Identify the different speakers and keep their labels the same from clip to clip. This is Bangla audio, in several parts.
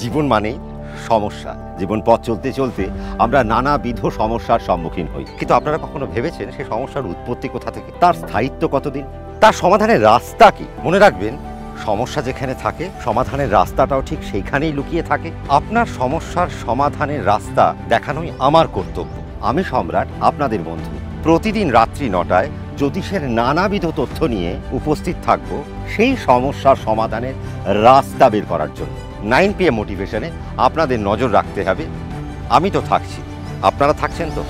Speaker 1: জীবন মানেই সমস্যা। জীবন পথ চলতে চলতে আমরা নানাবিধ সমস্যার সম্মুখীন হই, কিন্তু আপনারা কখনো ভেবেছেন সেই সমস্যার উৎপত্তি কোথা থেকে, তার স্থায়িত্ব কতদিন, তার সমাধানের রাস্তা কি? মনে রাখবেন, সমস্যা যেখানে থাকে সমাধানের রাস্তাটাও ঠিক সেইখানেই লুকিয়ে থাকে। আপনার সমস্যার সমাধানের রাস্তা দেখানোই আমার কর্তব্য। আমি সম্রাট, আপনাদের বন্ধু। প্রতিদিন রাত্রি 9টায় জ্যোতিষের নানাবিধ তথ্য নিয়ে উপস্থিত থাকব সেই সমস্যার সমাধানের রাস্তা বের করার জন্য। 9 PM মোটিভেশনে আপনাদের নজর রাখতে হবে। আমি তো থাকছি, আপনারা থাকছেন তো?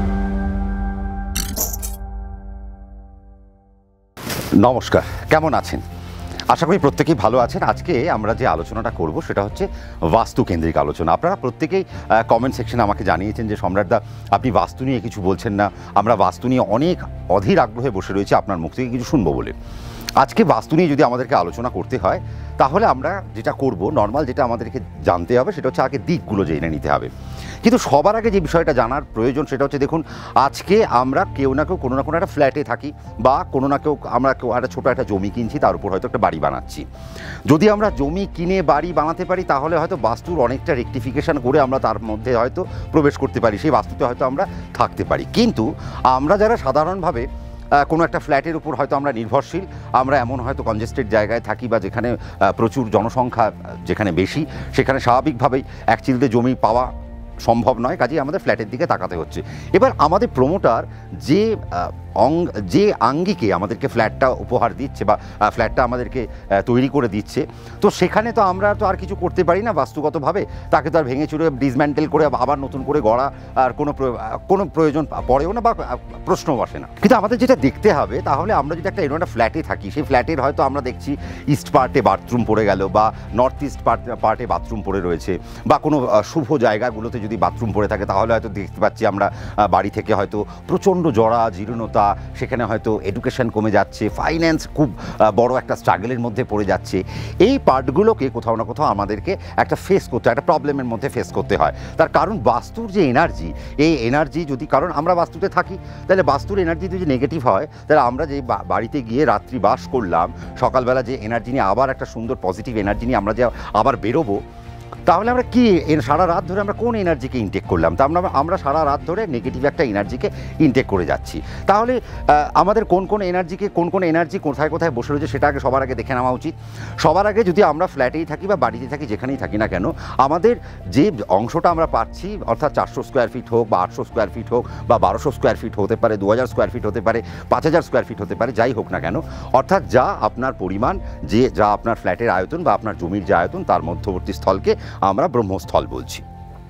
Speaker 1: নমস্কার, কেমন আছেন? আশা করি প্রত্যেকেই ভালো আছেন। আজকে আমরা যে আলোচনাটা করব সেটা হচ্ছে বাস্তু কেন্দ্রিক আলোচনা। আপনারা প্রত্যেকেই কমেন্ট সেকশনে আমাকে জানিয়েছেন যে সম্রাটদা, আপনি বাস্তু নিয়ে কিছু বলছেন না, আমরা বাস্তু নিয়ে অনেক অধীর আগ্রহে বসে রয়েছি আপনার মুখ থেকে কিছু শুনবো বলে। আজকে বাস্তু নিয়ে যদি আমাদেরকে আলোচনা করতে হয় তাহলে আমরা যেটা করব, নর্মাল যেটা আমাদেরকে জানতে হবে সেটা হচ্ছে আগে দিকগুলো জেনে নিতে হবে। কিন্তু সবার আগে যে বিষয়টা জানার প্রয়োজন সেটা হচ্ছে, দেখুন, আজকে আমরা কেউ না কেউ কোনো না কোনো একটা ফ্ল্যাটে থাকি, বা কোনো না কেউ আমরা কেউ একটা ছোটো একটা জমি কিনছি, তার উপর হয়তো একটা বাড়ি বানাচ্ছি। যদি আমরা জমি কিনে বাড়ি বানাতে পারি তাহলে হয়তো বাস্তুর অনেকটা রেকটিফিকেশান করে আমরা তার মধ্যে হয়তো প্রবেশ করতে পারি, সেই বাস্তুতে হয়তো আমরা থাকতে পারি। কিন্তু আমরা যারা সাধারণভাবে কোনো একটা ফ্ল্যাটের উপর হয়তো আমরা নির্ভরশীল, আমরা এমন হয়তো কনজেস্টেড জায়গায় থাকি বা যেখানে প্রচুর জনসংখ্যা যেখানে বেশি, সেখানে স্বাভাবিকভাবেই এক চিলতে জমি পাওয়া সম্ভব নয়, কাজেই আমাদের ফ্ল্যাটের দিকে তাকাতে হচ্ছে। এবার আমাদের প্রমোটার যে আঙ্গিকে আমাদেরকে ফ্ল্যাটটা উপহার দিচ্ছে বা ফ্ল্যাটটা আমাদেরকে তৈরি করে দিচ্ছে, তো সেখানে তো আমরা তো আর কিছু করতে পারি না বাস্তুগতভাবে। তাকে তো আর ভেঙে চুরে ডিসম্যান্টেল করে আবার নতুন করে গড়া আর কোনো প্রয়োজন পড়েও না বা প্রশ্নও আসে না। কিন্তু আমাদের যেটা দেখতে হবে, তাহলে আমরা যদি একটা এরকম একটা ফ্ল্যাটে থাকি, সেই ফ্ল্যাটের হয়তো আমরা দেখছি ইস্ট পার্টে বাথরুম পড়ে গেল, বা নর্থ ইস্ট পার্টে বাথরুম পড়ে রয়েছে, বা কোনো শুভ জায়গাগুলোতে যদি বাথরুম পড়ে থাকে তাহলে হয়তো দেখতে পাচ্ছি আমরা বাড়ি থেকে হয়তো প্রচণ্ড জরা জীর্ণতা, সেখানে হয়তো এডুকেশন কমে যাচ্ছে, ফাইন্যান্স খুব বড় একটা স্ট্রাগলের মধ্যে পড়ে যাচ্ছে। এই পার্টগুলোকে কোথাও না কোথাও আমাদেরকে একটা ফেস করতে হয়, একটা প্রবলেমের মধ্যে ফেস করতে হয়। তার কারণ বাস্তুর যে এনার্জি, এই এনার্জি যদি, কারণ আমরা বাস্তুতে থাকি, তাহলে বাস্তুর এনার্জি যদি নেগেটিভ হয়, তাহলে আমরা যে বাড়িতে গিয়ে রাত্রি বাস করলাম, সকালবেলা যে এনার্জি নিয়ে আবার একটা সুন্দর পজিটিভ এনার্জি নিয়ে আমরা যে আবার বেরোবো, তাহলে আমরা কি সারা রাত ধরে আমরা কোন এনার্জিকে ইনটেক করলাম? তা আমরা সারা রাত ধরে নেগেটিভ একটা এনার্জিকে ইনটেক করে যাচ্ছি। তাহলে আমাদের কোন এনার্জি কোথায় কোথায় বসে রয়েছে সেটা আগে সবার আগে দেখে নেওয়া উচিত। সবার আগে যদি আমরা ফ্ল্যাটেই থাকি বা বাড়িতে থাকি, যেখানেই থাকি না কেন, আমাদের যে অংশটা আমরা পাচ্ছি, অর্থাৎ 400 স্কোয়ার ফিট হোক বা 800 স্কোয়ার ফিট হোক বা 1200 স্কোয়ার ফিট হতে পারে, 2000 স্কোয়ার ফিট হতে পারে, 5000 স্কোয়ার ফিট হতে পারে, যাই হোক না কেন, অর্থাৎ যা আপনার পরিমাণ, যা আপনার ফ্ল্যাটের আয়তন বা আপনার জমির যে আয়তন, তার মধ্যবর্তী স্থলকে আমরা ব্রহ্মস্থল বলছি।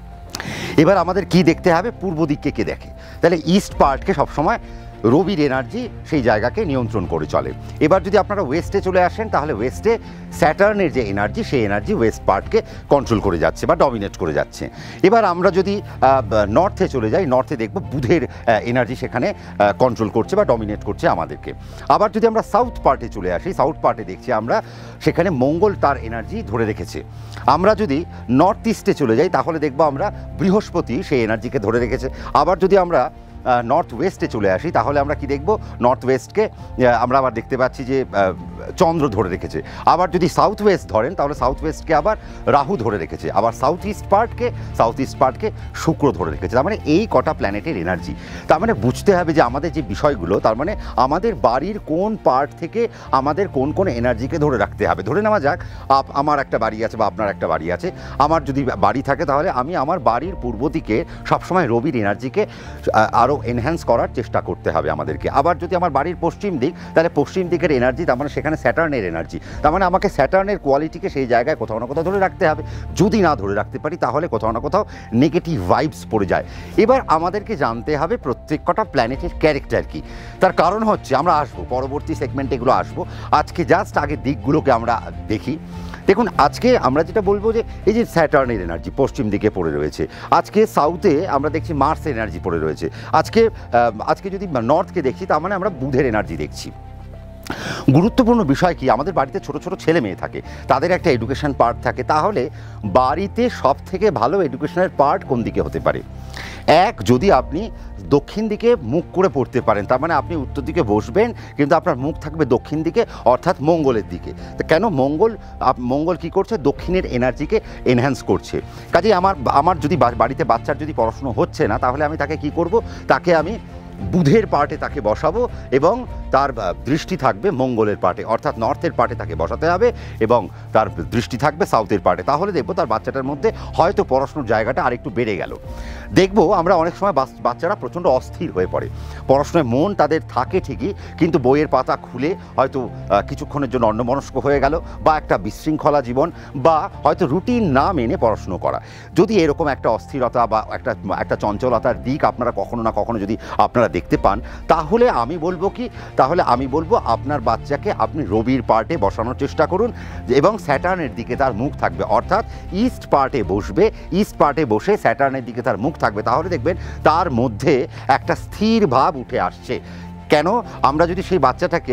Speaker 1: এবার আমাদের কি দেখতে হবে? পূর্ব দিককে কে দেখে? তাহলে ইস্ট পার্টকে সবসময় রবির এনার্জি সেই জায়গাকে নিয়ন্ত্রণ করে চলে। এবার যদি আপনারা ওয়েস্টে চলে আসেন, তাহলে ওয়েস্টে স্যাটার্নের যে এনার্জি, সেই এনার্জি ওয়েস্ট পার্টকে কন্ট্রোল করে যাচ্ছে বা ডমিনেট করে যাচ্ছে। এবার আমরা যদি নর্থে চলে যাই, নর্থে দেখব বুধের এনার্জি সেখানে কন্ট্রোল করছে বা ডমিনেট করছে আমাদেরকে। আবার যদি আমরা সাউথ পার্টে চলে আসি, সাউথ পার্টে দেখছি আমরা সেখানে মঙ্গল তার এনার্জি ধরে রেখেছে। আমরা যদি নর্থ ইস্টে চলে যাই তাহলে দেখব আমরা বৃহস্পতি সেই এনার্জিকে ধরে রেখেছে। আবার যদি আমরা নর্থ ওয়েস্টে চলে আসি তাহলে আমরা কি দেখব? নর্থ ওয়েস্টকে আমরা আবার দেখতে পাচ্ছি যে চন্দ্র ধরে রেখেছে। আবার যদি সাউথ ওয়েস্ট ধরেন তাহলে সাউথ ওয়েস্টকে আবার রাহু ধরে রেখেছে। আবার সাউথ ইস্ট পার্টকে শুক্র ধরে রেখেছে। তার মানে এই কটা প্ল্যানেটের এনার্জি। তার মানে বুঝতে হবে যে আমাদের যে বিষয়গুলো, তার মানে আমাদের বাড়ির কোন পার্ট থেকে আমাদের কোন এনার্জিকে ধরে রাখতে হবে। ধরে নেওয়া যাক আমার একটা বাড়ি আছে বা আপনার একটা বাড়ি আছে। আমার যদি বাড়ি থাকে তাহলে আমি আমার বাড়ির পূর্ব দিকে সবসময় রবির এনার্জিকে আরও এনহ্যান্স করার চেষ্টা করতে হবে আমাদেরকে। আবার যদি আমার বাড়ির পশ্চিম দিক, তাহলে পশ্চিম দিকের এনার্জি, তার মানে সেখানে স্যাটার্নের এনার্জি, তার মানে আমাকে স্যাটার্নের কোয়ালিটিকে সেই জায়গায় কোথাও না কোথাও ধরে রাখতে হবে। যদি না ধরে রাখতে পারি তাহলে কোথাও না কোথাও নেগেটিভ ভাইবস পড়ে যায়। এবার আমাদেরকে জানতে হবে প্রত্যেক কটা প্ল্যানেটের ক্যারেক্টার কী। তার কারণ হচ্ছে, আমরা আসবো পরবর্তী সেগমেন্টে, এগুলো আসবো। আজকে জাস্ট আগে দিকগুলোকে আমরা দেখি। দেখুন, আজকে আমরা যেটা বলবো যে এই যে স্যাটার্নের এনার্জি পশ্চিম দিকে পড়ে রয়েছে, আজকে সাউথে আমরা দেখছি মার্সের এনার্জি পড়ে রয়েছে, আজকে যদি নর্থকে দেখছি তার মানে আমরা বুধের এনার্জি দেখছি। গুরুত্বপূর্ণ বিষয় কি, আমাদের বাড়িতে ছোট ছোট ছেলে মেয়ে থাকে, তাদের একটা এডুকেশন পার্ট থাকে, তাহলে বাড়িতে সব থেকে ভালো এডুকেশনের পার্ট কোন দিকে হতে পারে? এক, যদি আপনি দক্ষিণ দিকে মুখ করে পড়তে পারেন, তার মানে আপনি উত্তর দিকে বসবেন কিন্তু আপনার মুখ থাকবে দক্ষিণ দিকে, অর্থাৎ মঙ্গলের দিকে। তো কেন মঙ্গল কি করছে? দক্ষিণের এনার্জিকে এনহ্যান্স করছে। কাজেই আমার যদি বাড়িতে বাচ্চার যদি পড়াশুনো হচ্ছে না, তাহলে আমি তাকে কি করব? তাকে আমি বুধের পার্টে তাকে বসাবো এবং তার দৃষ্টি থাকবে মঙ্গলের পার্টে, অর্থাৎ নর্থের পার্টে তাকে বসাতে হবে এবং তার দৃষ্টি থাকবে সাউথের পার্টে। তাহলে দেখবো তার বাচ্চাটার মধ্যে হয়তো পড়াশোনার জায়গাটা আরেকটু বেড়ে গেল। দেখবো আমরা অনেক সময় বাচ্চারা প্রচণ্ড অস্থির হয়ে পড়ে, পড়াশোনায় মন তাদের থাকে ঠিকই, কিন্তু বইয়ের পাতা খুলে হয়তো কিছুক্ষণের জন্য অন্যমনস্ক হয়ে গেল, বা একটা বিশৃঙ্খলা জীবন, বা হয়তো রুটিন না মেনে পড়াশুনো করা। যদি এরকম একটা অস্থিরতা বা একটা চঞ্চলতার দিক আপনারা কখনো না কখনো যদি আপনারা দেখতে পান, তাহলে আমি বলবো আপনার বাচ্চাকে আপনি রবির পার্টে বসানোর চেষ্টা করুন এবং স্যাটার্নের দিকে তার মুখ থাকবে, অর্থাৎ ইস্ট পার্টে বসবে। ইস্ট পার্টে বসে স্যাটার্নের দিকে তার মুখ থাকবে, তাহলে দেখবেন তার মধ্যে একটা স্থির ভাব উঠে আসছে। কেন? আমরা যদি সেই বাচ্চাটাকে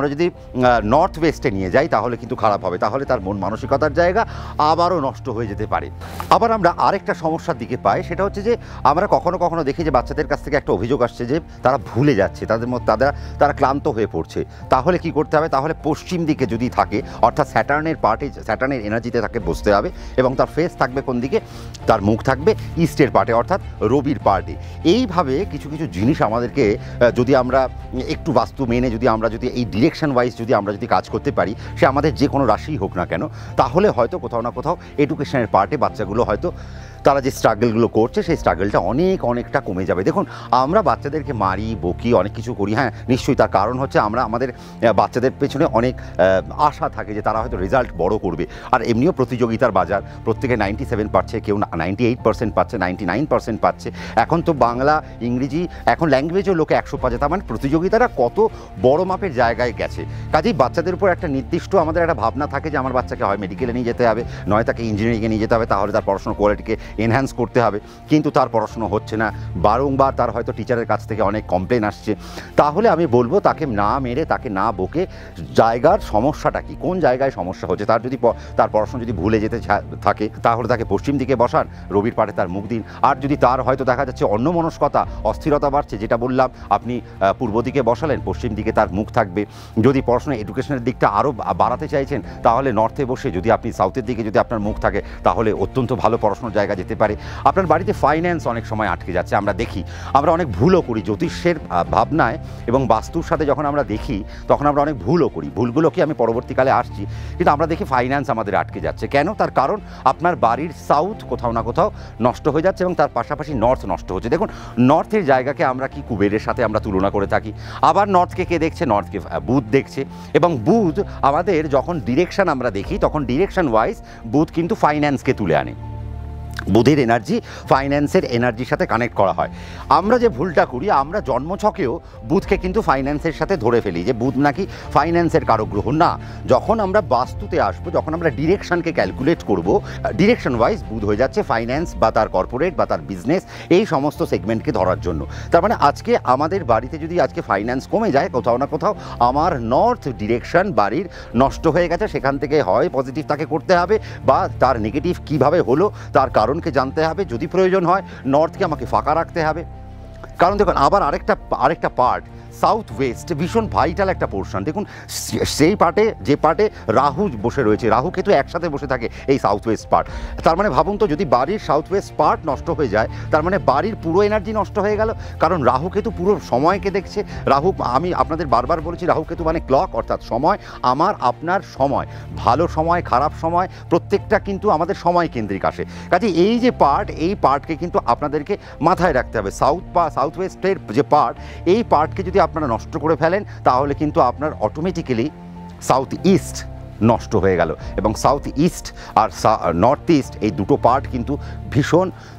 Speaker 1: নর্থ ওয়েস্টে নিয়ে যাই, তাহলে কিন্তু খারাপ হবে, তাহলে তার মন মানসিকতার জায়গা আবারও নষ্ট হয়ে যেতে পারে। আবার আমরা আরেকটা সমস্যার দিকে পাই, সেটা হচ্ছে যে আমরা কখনো কখনো দেখি যে বাচ্চাদের কাছ থেকে একটা অভিযোগ আসছে যে তারা ভুলে যাচ্ছে, তারা ক্লান্ত হয়ে পড়ছে। তাহলে কি করতে হবে? তাহলে পশ্চিম দিকে যদি থাকে, অর্থাৎ স্যাটার্নের এনার্জিতে তাকে বসতে হবে এবং তার ফেস থাকবে কোন দিকে? তার মুখ থাকবে ইস্টের পার্টে, অর্থাৎ রবির পার্টে। এইভাবে কিছু কিছু জিনিস আমাদেরকে যদি আমরা একটু বাস্তু মেনে যদি এই ডিরেকশন ওয়াইজ আমরা যদি কাজ করতে পারি, সে আমাদের যে কোনো রাশিই হোক না কেন, তাহলে হয়তো কোথাও না কোথাও এডুকেশনের পার্টে বাচ্চাগুলো হয়তো তারা যে স্ট্রাগলগুলো করছে সেই স্ট্রাগলটা অনেকটা কমে যাবে। দেখুন, আমরা বাচ্চাদেরকে মারি, বকি, অনেক কিছু করি, হ্যাঁ নিশ্চয়ই, তার কারণ হচ্ছে আমাদের বাচ্চাদের পেছনে অনেক আশা থাকে যে তারা হয়তো রেজাল্ট বড় করবে। আর এমনিও প্রতিযোগিতার বাজার, প্রত্যেকে 97 পাচ্ছে, কেউ 98% পাচ্ছে, 99% পাচ্ছে। এখন তো বাংলা, ইংরেজি, এখন ল্যাঙ্গুয়েজও লোকে 100 পাচ্ছে, তার মানে প্রতিযোগিতারা কত বড় মাপের জায়গায় গেছে। কাজেই বাচ্চাদের উপর একটা নির্দিষ্ট আমাদের একটা ভাবনা থাকে যে আমার বাচ্চাকে হয় মেডিকেলে নিয়ে যেতে হবে, নয় তাকে ইঞ্জিনিয়ারিংয়ে নিয়ে যেতে হবে, তাহলে তার পড়াশোনার কোয়ালিটিকে এনহ্যান্স করতে হবে। কিন্তু তার পড়াশোনা হচ্ছে না, বারংবার তার হয়তো টিচারের কাছ থেকে অনেক কমপ্লেন আসছে। তাহলে আমি বলবো তাকে না মেরে, তাকে না বকে, জায়গার সমস্যাটা কি, কোন জায়গায় সমস্যা হচ্ছে, তার পড়াশোনা যদি ভুলে যেতে থাকে, তাহলে তাকে পশ্চিম দিকে বসান, রবির পাড়ে তার মুখ দিন। আর যদি তার হয়তো দেখা যাচ্ছে অন্যমনস্কতা, অস্থিরতা বাড়ছে, যেটা বললাম, আপনি পূর্ব দিকে বসালেন, পশ্চিম দিকে তার মুখ থাকবে। যদি পড়াশোনা এডুকেশনের দিকটা আরও বাড়াতে চাইছেন, তাহলে নর্থে বসে যদি আপনি সাউথের দিকে যদি আপনার মুখ থাকে, তাহলে অত্যন্ত ভালো পড়াশোনার জায়গা যেতে পারে। আপনার বাড়িতে ফাইন্যান্স অনেক সময় আটকে যাচ্ছে, আমরা দেখি, আমরা অনেক ভুলও করি জ্যোতিষের ভাবনায় এবং বাস্তুর সাথে যখন আমরা দেখি, তখন আমরা অনেক ভুলও করি। ভুলগুলোকে আমি পরবর্তীকালে আসছি, কিন্তু আমরা দেখি ফাইন্যান্স আমাদের আটকে যাচ্ছে। কেন? তার কারণ আপনার বাড়ির সাউথ কোথাও না কোথাও নষ্ট হয়ে যাচ্ছে এবং তার পাশাপাশি নর্থ নষ্ট হচ্ছে। দেখুন, নর্থের জায়গাকে আমরা কি কুবেরের সাথে আমরা তুলনা করে থাকি, আবার নর্থকে কে দেখছে? নর্থকে বুধ দেখছে। এবং বুধ আমাদের যখন ডিরেকশন আমরা দেখি, তখন ডিরেকশন ওয়াইজ বুধ কিন্তু ফাইন্যান্সকে তুলে আনে। বুধের এনার্জি ফাইন্যান্সের এনার্জির সাথে কানেক্ট করা হয়। আমরা যে ভুলটা করি, আমরা জন্মছকেও বুধকে কিন্তু ফাইন্যান্সের সাথে ধরে ফেলি যে বুধ নাকি ফাইন্যান্সের কারক গ্রহ। না, যখন আমরা বাস্তুতে আসবো, যখন আমরা ডিরেকশনকে ক্যালকুলেট করব, ডিরেকশন ওয়াইজ বুধ হয়ে যাচ্ছে ফাইন্যান্স বা তার কর্পোরেট বা তার বিজনেস, এই সমস্ত সেগমেন্টকে ধরার জন্য। তার মানে আজকে আমাদের বাড়িতে যদি আজকে ফাইন্যান্স কমে যায়, কোথাও না কোথাও আমার নর্থ ডিরেকশন বাড়ির নষ্ট হয়ে গেছে, সেখান থেকে হয় পজিটিভ তাকে করতে হবে, বা তার নেগেটিভ কিভাবে হলো তার কারণকে জানতে হবে। যদি প্রয়োজন হয় নর্থকে আমাকে ফাঁকা রাখতে হবে। কারণ দেখুন, আবার আরেকটা পার্ট সাউথ ওয়েস্ট ভীষণ ভাইটাল একটা পোর্শন। দেখুন, সেই যে পার্টে রাহু বসে রয়েছে, রাহু কেতু একসাথে বসে থাকে এই সাউথ ওয়েস্ট পার্ট। তার মানে ভাবুন তো, যদি বাড়ির সাউথ ওয়েস্ট পার্ট নষ্ট হয়ে যায়, তার মানে বাড়ির পুরো এনার্জি নষ্ট হয়ে গেল। কারণ রাহু কেতু পুরো সময়কে দেখছে। আমি আপনাদের বারবার বলেছি, রাহু কেতু মানে ক্লক, অর্থাৎ সময়, আমার আপনার সময়, ভালো সময়, খারাপ সময়, প্রত্যেকটা কিন্তু আমাদের সময় কেন্দ্রিক আসে। কাজে এই যে এই পার্টকে কিন্তু আপনাদেরকে মাথায় রাখতে হবে। সাউথ ওয়েস্টের যে পার্ট, এই পার্টকে যদি আপনারা নষ্ট করে ফেলেন, তাহলে কিন্তু আপনার অটোমেটিক্যালি সাউথ ইস্ট নষ্ট হয়ে গেল। এবং সাউথ ইস্ট আর নর্থ ইস্ট, এই দুটো পার্ট কিন্তু ভীষণ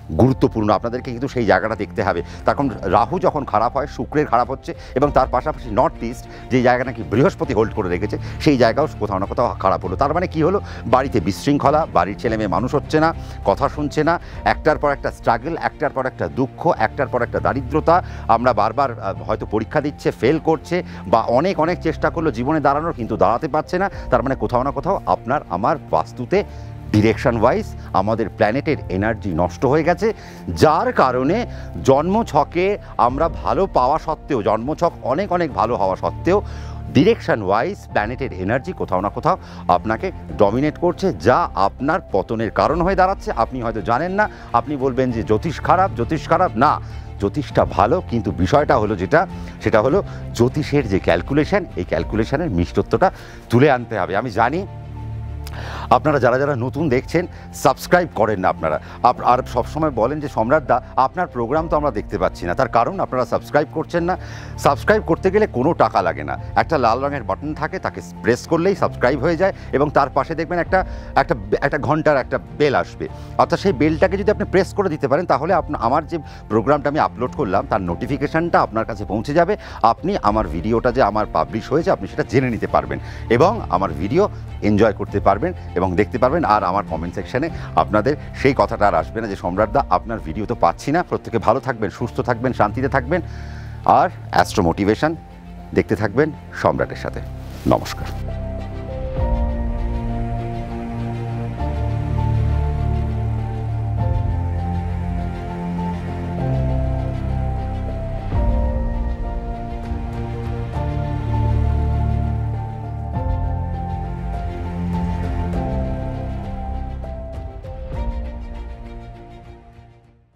Speaker 1: গুরুত্বপূর্ণ, আপনাদেরকে কিন্তু সেই জায়গাটা দেখতে হবে। তখন রাহু যখন খারাপ হয়, শুক্রের খারাপ হচ্ছে, এবং তার পাশাপাশি নর্থ ইস্ট যে জায়গা নাকি বৃহস্পতি হোল্ড করে রেখেছে সেই জায়গাও কোথাও না কোথাও খারাপ হলো। তার মানে কী হলো, বাড়িতে বিশৃঙ্খলা, বাড়ির ছেলে মেয়ে মানুষ হচ্ছে না, কথা শুনছে না, একটার পর একটা স্ট্রাগল, একটার পর একটা দুঃখ, একটার পর একটা দারিদ্রতা, আমরা বারবার হয়তো পরীক্ষা দিচ্ছে, ফেল করছে, বা অনেক অনেক চেষ্টা করলো জীবনে দাঁড়ানোর কিন্তু দাঁড়াতে পারছে না। তার মানে কোথাও না কোথাও আপনার আমার বাস্তুতে ডিরেকশন ওয়াইজ আমাদের প্ল্যানেটের এনার্জি নষ্ট হয়ে গেছে, যার কারণে জন্মছকে আমরা ভালো পাওয়া সত্ত্বেও, জন্মছক অনেক অনেক ভালো হওয়া সত্ত্বেও ডিরেকশন ওয়াইজ প্ল্যানেটের এনার্জি কোথাও না কোথাও আপনাকে ডমিনেট করছে, যা আপনার পতনের কারণ হয়ে দাঁড়াচ্ছে। আপনি হয়তো জানেন না, আপনি বলবেন যে জ্যোতিষ খারাপ, জ্যোতিষ খারাপ। না, জ্যোতিষটা ভালো, কিন্তু বিষয়টা হলো সেটা হলো জ্যোতিষের যে ক্যালকুলেশন, এই ক্যালকুলেশনের মিষ্টত্বটা তুলে আনতে হবে। আমি জানি আপনারা যারা যারা নতুন দেখছেন সাবস্ক্রাইব করেন না আপনারা, আর সবসময় বলেন যে সম্রাটদা আপনার প্রোগ্রাম তো আমরা দেখতে পাচ্ছি না। তার কারণ আপনারা সাবস্ক্রাইব করছেন না। সাবস্ক্রাইব করতে গেলে কোনো টাকা লাগে না, একটা লাল রঙের বাটন থাকে, তাকে প্রেস করলেই সাবস্ক্রাইব হয়ে যায়, এবং তার পাশে দেখবেন একটা ঘন্টার একটা বেল আসবে। অর্থাৎ সেই বেলটাকে যদি আপনি প্রেস করে দিতে পারেন, তাহলে আমার যে প্রোগ্রামটা আমি আপলোড করলাম তার নোটিফিকেশানটা আপনার কাছে পৌঁছে যাবে। আপনি আমার ভিডিওটা যে আমার পাবলিশ হয়েছে আপনি সেটা জেনে নিতে পারবেন, এবং আমার ভিডিও এনজয় করতে পারবেন এবং দেখতে পারবেন। আর আমার কমেন্ট সেকশানে আপনাদের সেই কথাটা আর আসবে না যে সম্রাটদা আপনার ভিডিও তো পাচ্ছি না। প্রত্যেকে ভালো থাকবেন, সুস্থ থাকবেন, শান্তিতে থাকবেন, আর অ্যাস্ট্রো মোটিভেশন দেখতে থাকবেন সম্রাটের সাথে। নমস্কার।